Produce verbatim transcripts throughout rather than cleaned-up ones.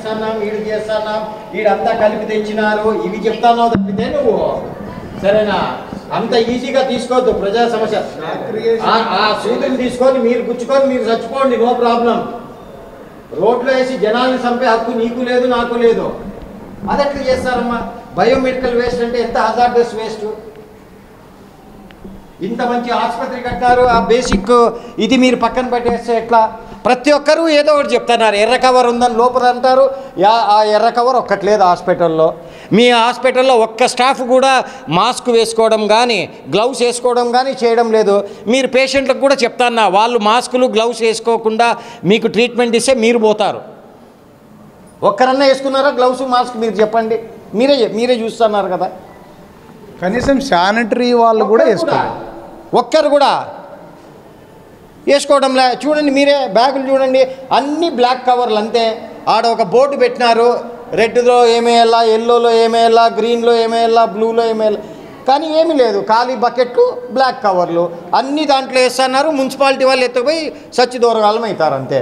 వీడు చేస్తానా వీడంతా కలిపి తెచ్చినారు ఇవి చెప్తానో తప్పితే నువ్వు సరేనా అంత ఈజీగా తీసుకోవద్దు ప్రజా సమస్య ఆ సూదులు తీసుకొని మీరు గుచ్చుకొని మీరు చచ్చిపోండి నో ప్రాబ్లం రోడ్లో వేసి జనాల్ని చంపే హక్కు నీకు లేదు నాకు లేదు అదెట్లా చేస్తారమ్మా బయోమెడికల్ వేస్ట్ అంటే ఎంత హజార్డస్ వేస్ట్ ఇంత మంచి ఆసుపత్రి కట్టారు ఆ బేసిక్ ఇది మీరు పక్కన పెట్టేస్తే ఎట్లా ప్రతి ఒక్కరూ ఏదో ఒకటి చెప్తున్నారు ఎర్ర కవర్ ఉందని లోపల అంటారు ఆ ఎర్ర కవర్ ఒక్కటి లేదు హాస్పిటల్లో మీ హాస్పిటల్లో ఒక్క స్టాఫ్ కూడా మాస్క్ వేసుకోవడం కానీ గ్లౌస్ వేసుకోవడం కానీ చేయడం లేదు మీరు పేషెంట్లకు కూడా చెప్తాన్నా వాళ్ళు మాస్కులు గ్లౌస్ వేసుకోకుండా మీకు ట్రీట్మెంట్ ఇస్తే మీరు పోతారు ఒక్కరన్నా వేసుకున్నారా గ్లౌస్ మాస్క్ మీరు చెప్పండి మీరే మీరే చూస్తున్నారు కదా కనీసం శానిటరీ వాళ్ళు కూడా వేసుకోవాలి ఒక్కరు కూడా వేసుకోవడంలే చూడండి మీరే బ్యాగులు చూడండి అన్ని బ్లాక్ కవర్లు అంతే ఆడ ఒక బోర్డు పెట్టినారు రెడ్లో ఏమేయాలా ఎల్లోలో ఏమేయాలా గ్రీన్లో ఏమేయాలా బ్లూలో ఏమేయాలా కానీ ఏమీ లేదు ఖాళీ బకెట్లు బ్లాక్ కవర్లు అన్ని దాంట్లో వేస్తున్నారు మున్సిపాలిటీ వాళ్ళు ఎత్తుకుపోయి సచ్చి దూరగాలం అవుతారు అంతే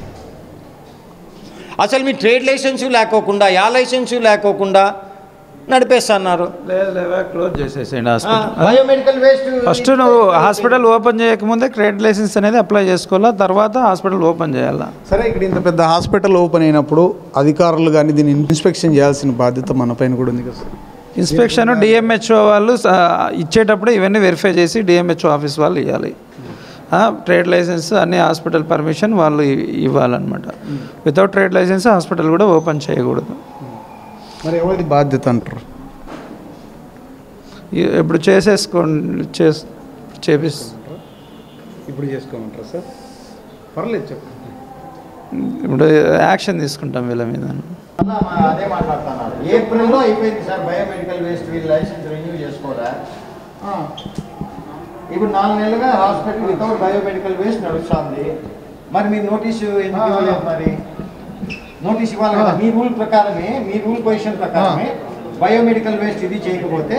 అసలు మీ ట్రేడ్ లైసెన్సు లేకోకుండా యా లైసెన్సు లేకోకుండా నడిపేస్తున్నారు క్లోజ్ చేసేసేయండి హాస్పిటల్ బయోమెడికల్ వేస్ట్ ఫస్ట్ నువ్వు హాస్పిటల్ ఓపెన్ చేయకముందే ట్రేడ్ లైసెన్స్ అనేది అప్లై చేసుకోవాలా తర్వాత హాస్పిటల్ ఓపెన్ చేయాలా సరే ఇక్కడ ఇంత పెద్ద హాస్పిటల్ ఓపెన్ అయినప్పుడు అధికారులు కానీ దీన్ని ఇన్స్పెక్షన్ చేయాల్సిన బాధ్యత మన పైన కూడా ఉంది కదా ఇన్స్పెక్షన్ డిఎంహెచ్ఓ వాళ్ళు ఇచ్చేటప్పుడు ఇవన్నీ వెరిఫై చేసి డిఎంహెచ్ఓ ఆఫీస్ వాళ్ళు ఇవ్వాలి ట్రేడ్ లైసెన్స్ అన్ని హాస్పిటల్ పర్మిషన్ వాళ్ళు ఇవ్వాలన్నమాట వితౌట్ ట్రేడ్ లైసెన్స్ హాస్పిటల్ కూడా ఓపెన్ చేయకూడదు మరి ఎవరిది బాధ్యత అంటారు ఇప్పుడు చేసేసుకోండి చేసి చేపిస్తారు ఇప్పుడు చేసుకోమంటారా సార్ పర్లేదు చెప్పండి ఇప్పుడు యాక్షన్ తీసుకుంటాం వీళ్ళ మీద అదే మాట్లాడుతున్నారు ఏప్రిల్లో అయిపోయింది సార్ బయోమెడికల్ వేస్ట్ వీళ్ళు లైసెన్స్ రెన్యూ చేసుకోరా ఇప్పుడు నాలుగు నెలలుగా హాస్పిటల్ వితౌట్ బయోమెడికల్ వేస్ట్ నడుస్తుంది మరి మీరు నోటీసు ఎందుకు ఇవ్వలేదు మరి నోటీస్ ఇవ్వాలి కదా మీ రూల్ ప్రకారమే మీ రూల్ పొజిషన్ ప్రకారమే బయోమెడికల్ వేస్ట్ ఇది చేయకపోతే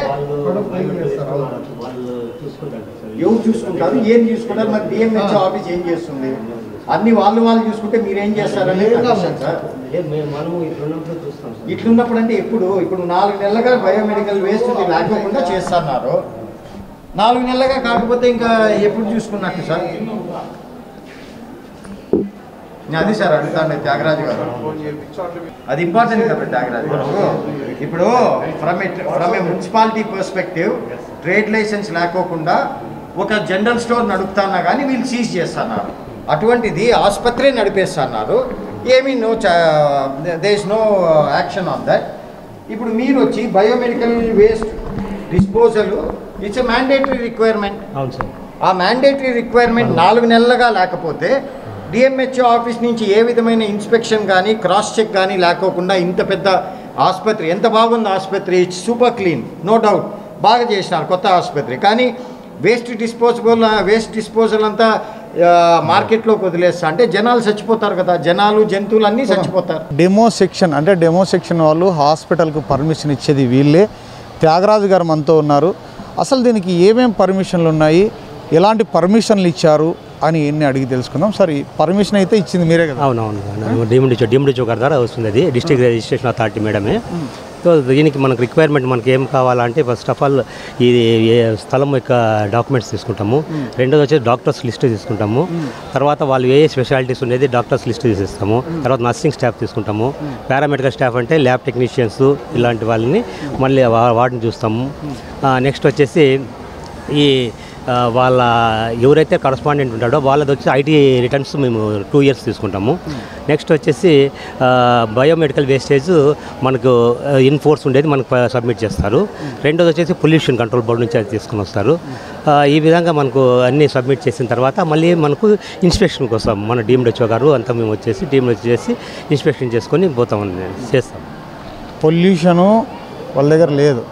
ఎవరు చూసుకుంటారు ఏం చూసుకుంటారు మరి డిఎంహెచ్ఓ ఆఫీస్ ఏం చేస్తుంది అన్ని వాళ్ళు వాళ్ళు చూసుకుంటే మీరు ఏం చేస్తారని సార్ ఇట్లున్నప్పుడు అంటే ఎప్పుడు ఇప్పుడు నాలుగు నెలలుగా బయోమెడికల్ వేస్ట్ లేకోకుండా చేస్తున్నారు నాలుగు నెలలుగా కాకపోతే ఇంకా ఎప్పుడు చూసుకున్నట్టు సార్ అది సార్ అడుగుతాండి త్యాగరాజు గారు అది ఇంపార్టెంట్ కదా త్యాగరాజు గారు ఇప్పుడు from from a municipality perspective trade licence లేకోకుండా ఒక జనరల్ స్టోర్ నడుపుతున్నా కానీ వీళ్ళు సీజ్ చేస్తున్నారు అటువంటిది ఆసుపత్రి నడిపేస్తున్నారు ఏమీ no they is no action on that ఇప్పుడు మీరు వచ్చి biomedical waste disposal it's a mandatory requirement అవును సార్ ఆ మ్యాండేటరీ రిక్వైర్మెంట్ నాలుగు నెలలుగా లేకపోతే డిఎంహెచ్ఓ ఆఫీస్ నుంచి ఏ విధమైన ఇన్స్పెక్షన్ కానీ క్రాస్ చెక్ కానీ లేకోకుండా ఇంత పెద్ద ఆసుపత్రి ఎంత బాగుంది ఆసుపత్రి it's super clean no doubt బాగా చేసినారు కొత్త ఆసుపత్రి కానీ వేస్ట్ డిస్పోజబుల్ వేస్ట్ డిస్పోజల్ అంతా మార్కెట్లోకి వదిలేస్తా అంటే జనాలు చచ్చిపోతారు కదా జనాలు జంతువులు అన్నీ చచ్చిపోతారు డెమో సెక్షన్ అంటే డెమో సెక్షన్ వాళ్ళు హాస్పిటల్కు పర్మిషన్ ఇచ్చేది వీళ్ళే త్యాగరాజు గారు మనతో ఉన్నారు అసలు దీనికి ఏమేమి పర్మిషన్లు ఉన్నాయి ఎలాంటి పర్మిషన్లు ఇచ్చారు అని ఎన్ని అడిగి తెలుసుకుందాం సార్ ఈ పర్మిషన్ అయితే ఇచ్చింది మీరే కదా అవునవును డిఎండిచో డిఎండిచో గారి ద్వారా వస్తుంది అది డిస్ట్రిక్ట్ రిజిస్ట్రేషన్ అథారిటీ మేడమే సో దీనికి మనకు రిక్వైర్మెంట్ మనకి ఏం కావాలంటే ఫస్ట్ ఆఫ్ ఆల్ ఇది స్థలం యొక్క డాక్యుమెంట్స్ తీసుకుంటాము రెండోది వచ్చేసి డాక్టర్స్ లిస్ట్ తీసుకుంటాము తర్వాత వాళ్ళు ఏ ఏ స్పెషాలిటీస్ ఉండేది డాక్టర్స్ లిస్ట్ తీసేస్తాము తర్వాత నర్సింగ్ స్టాఫ్ తీసుకుంటాము పారామెడికల్ స్టాఫ్ అంటే ల్యాబ్ టెక్నీషియన్స్ ఇలాంటి వాళ్ళని మళ్ళీ వాటిని చూస్తాము నెక్స్ట్ వచ్చేసి ఈ వాళ్ళ ఎవరైతే కరస్పాండెంట్ ఉంటాడో వాళ్ళది వచ్చి ఐటీ రిటర్న్స్ మేము టూ ఇయర్స్ తీసుకుంటాము నెక్స్ట్ వచ్చేసి బయోమెడికల్ వేస్టేజ్ మనకు ఇన్ ఫోర్స్ ఉండేది మనకు సబ్మిట్ చేస్తారు రెండోది వచ్చేసి పొల్యూషన్ కంట్రోల్ బోర్డు నుంచి అది తీసుకుని వస్తారు ఈ విధంగా మనకు అన్నీ సబ్మిట్ చేసిన తర్వాత మళ్ళీ మనకు ఇన్స్పెక్షన్కి వస్తాం మన డీమ్డ్హెచ్ఓ గారు అంతా మేము వచ్చేసి టీమ్ వచ్చేసి ఇన్స్పెక్షన్ చేసుకొని పోతామని చేస్తాం పొల్యూషను వాళ్ళ దగ్గర లేదు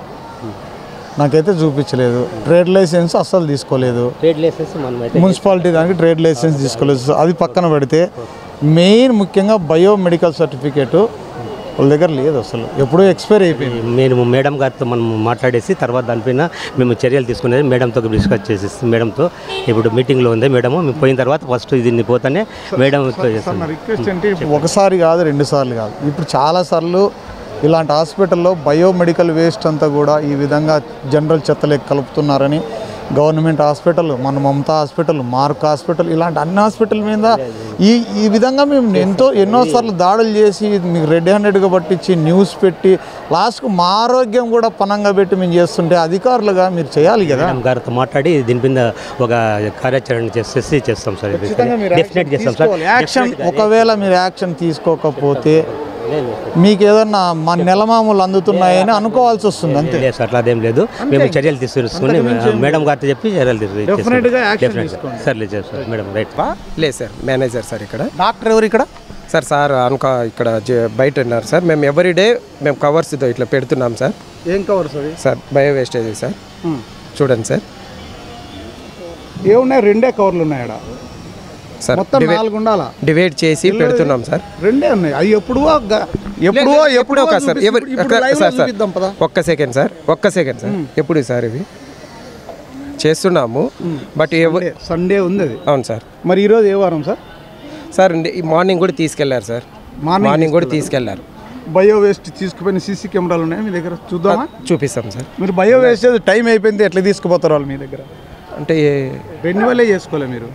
నాకైతే చూపించలేదు ట్రేడ్ లైసెన్స్ అస్సలు తీసుకోలేదు ట్రేడ్ లైసెన్స్ మున్సిపాలిటీ దానికి ట్రేడ్ లైసెన్స్ తీసుకోలేదు అది పక్కన పెడితే మెయిన్ ముఖ్యంగా బయోమెడికల్ సర్టిఫికేటు వాళ్ళ దగ్గర లేదు అసలు, ఎప్పుడూ ఎక్స్పైర్ అయిపోయింది. మేము మేడం గారితో మనం మాట్లాడేసి తర్వాత దానిపైన మేము చర్యలు తీసుకునేది మేడంతో డిస్కస్ చేసి మేడంతో ఇప్పుడు మీటింగ్లో ఉంది మేడం. మేము పోయిన తర్వాత ఫస్ట్ దీన్ని పోతానే మేడం రిక్వెస్ట్ అంటే ఒకసారి కాదు రెండు సార్లు కాదు, ఇప్పుడు చాలాసార్లు ఇలాంటి హాస్పిటల్లో బయోమెడికల్ వేస్ట్ అంతా కూడా ఈ విధంగా జనరల్ చెత్తలే కలుపుతున్నారని గవర్నమెంట్ హాస్పిటల్, మన మమతా హాస్పిటల్, మార్క్ హాస్పిటల్, ఇలాంటి అన్ని హాస్పిటల్ మీద ఈ ఈ విధంగా మేము ఎంతో ఎన్నోసార్లు దాడులు చేసి మీకు రెడ్ హ్యాండెడ్గా పట్టించి న్యూస్ పెట్టి లాస్ట్కు మా ఆరోగ్యం కూడా పనంగా పెట్టి మేము చేస్తుంటే అధికారులుగా మీరు చేయాలి కదా. గారితో మాట్లాడి దీని మీద ఒక కార్యాచరణ చేసేసి చేస్తాం సార్. డెఫినెట్ చేస్తాం సార్. యాక్షన్ ఒకవేళ మీరు యాక్షన్ తీసుకోకపోతే మీకు ఏదన్నా మా నెలమామూలు అందుతున్నాయని అనుకోవాల్సి వస్తుంది. అంతే లేదు సార్, అట్లా అదేం లేదు. మేము చర్యలు తీసుకుని మేడం గారితో చెప్పి చర్యలు తీసుకుంటాం. సార్ లేదు సార్ మేడం రైట్ లేదు సార్, మేనేజర్ సార్ ఇక్కడ. డాక్టర్ ఎవరు ఇక్కడ? సార్ సార్ అనుక ఇక్కడ బయట ఉన్నారు సార్. మేము ఎవ్రీ డే మేము కవర్స్ ఇట్లా పెడుతున్నాం సార్. ఏం కవర్స్ అవి? Sir bio wastage sir. చూడండి సార్, ఏమున్నాయి? రెండే కవర్లు ఉన్నాయడ సార్. మొత్తం నాలుగు ఉండాలా? డివైడ్ చేసి పెడుతున్నాం సార్. రెండే ఉన్నాయి. అవి ఎప్పుడో ఎప్పుడో ఎప్పుడో కాదు సార్. సార్ సార్ ఒక్క సెకండ్ సార్, ఒక్క సెకండ్ సార్. ఎప్పుడు సార్ ఇవి చేస్తున్నాము, బట్ సండే ఉంది అది. అవును సార్. మరి ఈరోజు ఏ వారం సార్? సార్ మార్నింగ్ కూడా తీసుకెళ్లారు సార్, మార్నింగ్ కూడా తీసుకెళ్లారు. బయో వేస్ట్ తీసుకుపోయిన సీసీ కెమెరాలు ఉన్నాయి మీ దగ్గర? చూద్దామా? చూపిస్తాం సార్. మీరు బయో వేస్ట్ టైం అయిపోయింది ఎట్లా తీసుకుపోతారు వాళ్ళు మీ దగ్గర? అంటే రెన్యువలే చేసుకోలే మీరు?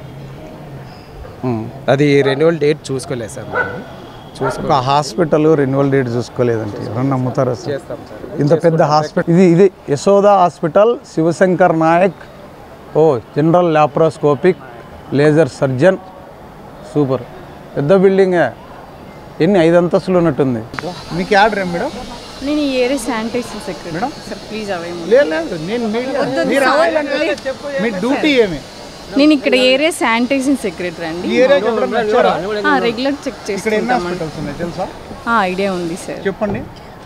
అది రెన్యువల్ డేట్ చూసుకోలేదు సార్. చూసుకో ఒక హాస్పిటల్ రెన్యువల్ డేట్ చూసుకోలేదంటే ఎవరన్నా నమ్ముతారా సార్? ఇంత పెద్ద హాస్పిటల్ ఇది. ఇది యశోద హాస్పిటల్, శివశంకర్ నాయక్, ఓ general laparoscopic laser surgeon. Super పెద్ద బిల్డింగే. ఎన్ని ఐదు అంతస్తులు ఉన్నట్టుంది. మీకు ఆర్డర్ ఏం మేడం? నేను ఈ area sanitiser secretary madam. Sir please అవేమో. లేదు నేను మీ డ్యూటీ ఏమి? నేను ఇక్కడ ఏరియా శానిటైజింగ్ సెక్రటరీ అండి. రెగ్యులర్ చెక్ చేస్తాను. ఐడియా ఉంది సార్. చెప్పండి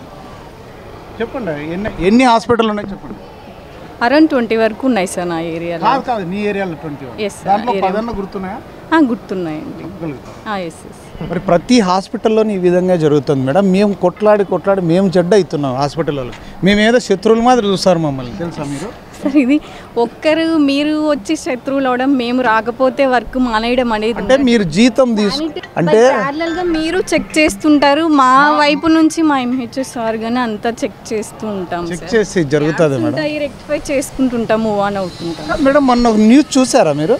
చెప్పండి ఎన్ని ఎన్ని హాస్పిటల్ ఉన్నాయి చెప్పండి. అరౌండ్ ట్వంటీ వరకు ఉన్నాయి సార్ నా ఏరియాలో. కాదు కాదు నీ ఏరియాలో ట్వంటీ. ఎస్ దాంట్లో పదన్న గుర్తున్నాయా? గుర్తున్నాయండి. Yes yes. మరి ప్రతి హాస్పిటల్లో ఈ విధంగా జరుగుతుంది మేడం. మేము కొట్లాడి కొట్లాడి మేము చెడ్డ అవుతున్నాం హాస్పిటల్ వాళ్ళు. మేము ఏదో శత్రువుల మాదిరి చూస్తారు మమ్మల్ని, తెలుసా మీరు? సార్ ఇది ఒక్కరు మీరు వచ్చి శత్రువులు అవడం, మేము రాకపోతే వర్క్ మానేయడం అనేది అంటే మీరు జీతం తీసు అంటే ప్యారలల్గా మీరు చెక్ చేస్తుంటారు. మా వైపు నుంచి మా ఎంహెచ్ఎస్ సార్ గానీ అంతా చెక్ చేస్తూ ఉంటాం. చెక్ చేసి జరుగుతుంది మేడం. రెక్టిఫై చేసుకుంటుంటాం, మూవ్ ఆన్ అవుతుంటాం. మేడం మొన్న న్యూస్ చూసారా మీరు?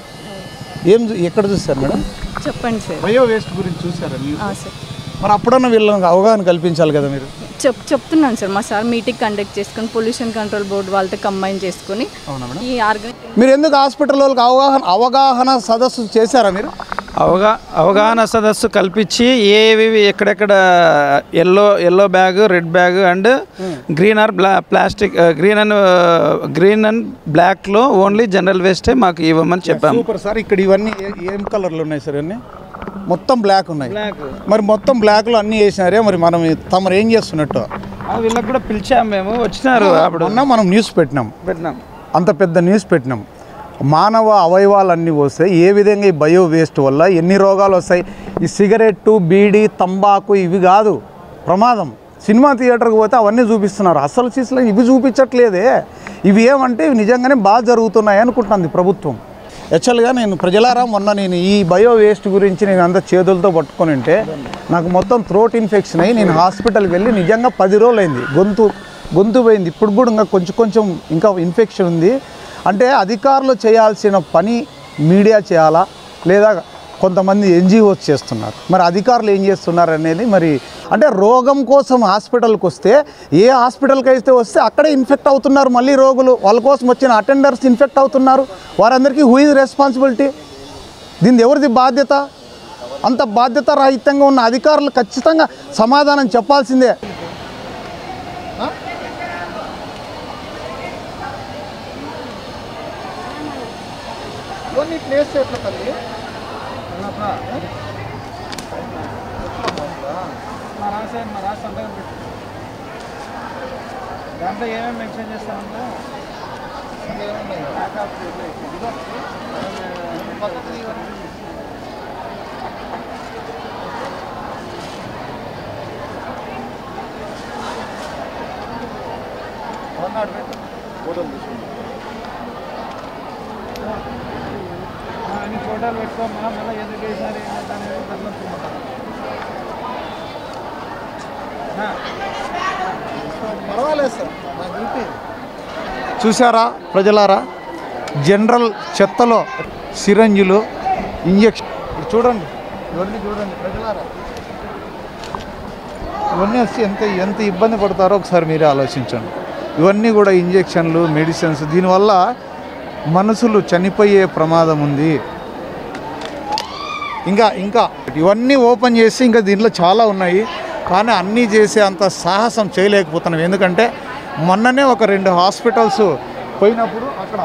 ఏం ఎక్కడ చూసారు మేడం? చెప్పండి సార్. బయో వేస్ట్ గురించి చూసారా న్యూస్? సార్ మరి అప్పుడన్నా వీళ్ళకి అవగాహన కల్పించాలి కదా మీరు? చెప్ చెప్తున్నాను సార్. మా సార్ మీటింగ్ కండక్ట్ చేసుకొని పొల్యూషన్ కంట్రోల్ బోర్డు వాళ్ళతో కంబైన్ చేసుకొని ఈ ఆర్గనైజ్. మీరు ఎందుకు హాస్పిటల్ వాళ్ళకి అవగాహన అవగాహన సదస్సు చేశారా మీరు? అవగా అవగాహన సదస్సు కల్పించి ఏవి ఎక్కడెక్కడ yellow yellow bag, red bag and green or బ్లా plastic green and green and బ్లాక్లో ఓన్లీ జనరల్ వేస్టే మాకు ఇవ్వమని చెప్పాము. Super sir. ఇక్కడ ఇవన్నీ ఏం కలర్లు ఉన్నాయి సార్? ఇవన్నీ మొత్తం బ్లాక్ ఉన్నాయి. మరి మొత్తం బ్లాక్లో అన్నీ వేసినారే, మరి మనం తమరు ఏం చేస్తున్నట్టు? వీళ్ళకి కూడా పిలిచాము, మేము వచ్చినారు. అప్పుడు మనం న్యూస్ పెట్టినాం పెట్టినాం అంత పెద్ద న్యూస్ పెట్టినాం. మానవ అవయవాలన్నీ వస్తాయి ఏ విధంగా ఈ బయో వేస్ట్ వల్ల ఎన్ని రోగాలు వస్తాయి. ఈ సిగరెట్టు, బీడీ, తంబాకు ఇవి కాదు ప్రమాదం. సినిమా థియేటర్కి పోతే అవన్నీ చూపిస్తున్నారు, అసలు చీసలు ఇవి చూపించట్లేదే. ఇవి ఏమంటే ఇవి నిజంగానే బాగా జరుగుతున్నాయి అనుకుంటుంది ప్రభుత్వం. యాక్చువల్గా నేను ప్రజలారా మొన్న నేను ఈ బయో వేస్ట్ గురించి నేను అంత చేతులతో పట్టుకొని ఉంటే నాకు మొత్తం థ్రోట్ ఇన్ఫెక్షన్ అయ్యి నేను హాస్పిటల్కి వెళ్ళి నిజంగా పది రోజులు అయింది. గొంతు గొంతు పోయింది. ఇప్పుడు కూడా ఇంకా కొంచెం కొంచెం ఇంకా ఇన్ఫెక్షన్ ఉంది. అంటే అధికారులు చేయాల్సిన పని మీడియా చేయాలా లేదా కొంతమంది ఎన్జిఓస్ చేస్తున్నారు. మరి అధికారులు ఏం చేస్తున్నారు అనేది మరి అంటే రోగం కోసం హాస్పిటల్కి వస్తే ఏ హాస్పిటల్కి అయితే వస్తే అక్కడే ఇన్ఫెక్ట్ అవుతున్నారు మళ్ళీ రోగులు. వాళ్ళ కోసం వచ్చిన అటెండర్స్ ఇన్ఫెక్ట్ అవుతున్నారు. వారందరికీ హూ ఇస్ రెస్పాన్సిబిలిటీ? దీనిది ఎవరిది బాధ్యత? అంత బాధ్యత రహితంగా ఉన్న అధికారులు ఖచ్చితంగా సమాధానం చెప్పాల్సిందే. ప్లేస్ ఎట్లా తల్లి దాంట్లో ఏమేమి మెన్షన్ చేస్తామంటే అన్ని ఫోటోలు పెట్టుకోమన్నా మళ్ళీ ఎందుకు వేసినారు ఏంటనేది పర్వాలేదు సార్. చూసారా ప్రజలారా, జనరల్ చెత్తలో సిరంజులు, ఇంజక్షన్ చూడండి, ఇవన్నీ చూడండి ప్రజలారా, ఇవన్నీ వచ్చి ఎంత ఎంత ఇబ్బంది పడతారో ఒకసారి మీరే ఆలోచించండి. ఇవన్నీ కూడా ఇంజెక్షన్లు, మెడిసిన్స్, దీనివల్ల మనుషులు చనిపోయే ప్రమాదం ఉంది. ఇంకా ఇంకా ఇవన్నీ ఓపెన్ చేసి ఇంకా దీంట్లో చాలా ఉన్నాయి, కానీ అన్నీ చేసే అంత సాహసం చేయలేకపోతున్నాం. ఎందుకంటే మొన్ననే ఒక రెండు హాస్పిటల్స్ పోయినప్పుడు అక్కడ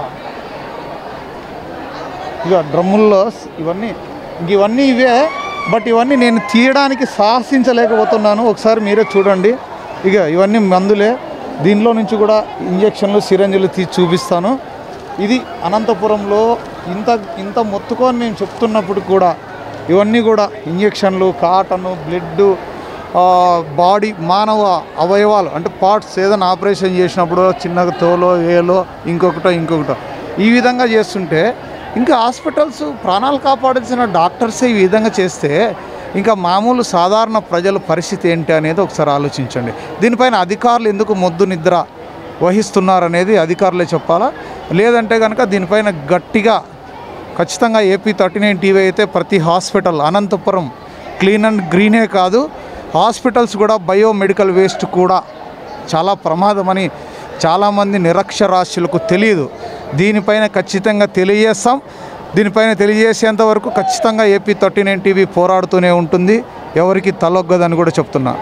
ఇక డ్రమ్ముల్లో ఇవన్నీ ఇంక ఇవన్నీ ఇవే, బట్ ఇవన్నీ నేను తీయడానికి సాహసించలేకపోతున్నాను. ఒకసారి మీరే చూడండి. ఇక ఇవన్నీ మందులే, దీనిలో నుంచి కూడా ఇంజక్షన్లు, సిరంజులు తీసి చూపిస్తాను. ఇది అనంతపురంలో ఇంత ఇంత మొత్తుకొని మేము చెప్తున్నప్పుడు కూడా ఇవన్నీ కూడా ఇంజక్షన్లు, కాటను, బ్లడ్, బాడీ మానవ అవయవాలు అంటే పార్ట్స్ ఏదైనా ఆపరేషన్ చేసినప్పుడు చిన్నగా తోలో ఏలో ఇంకొకటో ఇంకొకటో ఈ విధంగా చేస్తుంటే, ఇంకా హాస్పిటల్స్ ప్రాణాలు కాపాడాల్సిన డాక్టర్సే ఈ విధంగా చేస్తే ఇంకా మామూలు సాధారణ ప్రజల పరిస్థితి ఏంటి అనేది ఒకసారి ఆలోచించండి. దీనిపైన అధికారులు ఎందుకు మొద్దు నిద్ర వహిస్తున్నారనేది అధికారులే చెప్పాలా. లేదంటే కనుక దీనిపైన గట్టిగా ఖచ్చితంగా ఏపీ థర్టీ నైన్ టీవీ అయితే ప్రతి హాస్పిటల్ అనంతపురం క్లీన్ అండ్ గ్రీనే కాదు, హాస్పిటల్స్ కూడా బయోమెడికల్ వేస్ట్ కూడా చాలా ప్రమాదమని చాలామంది నిరక్షరాస్యులకు తెలియదు. దీనిపైన ఖచ్చితంగా తెలియజేస్తాం. దీనిపైన తెలియజేసేంత వరకు ఖచ్చితంగా ఏపీ థర్టీ నైన్ టీవీ పోరాడుతూనే ఉంటుంది, ఎవరికి తలొగ్గదని కూడా చెప్తున్నా.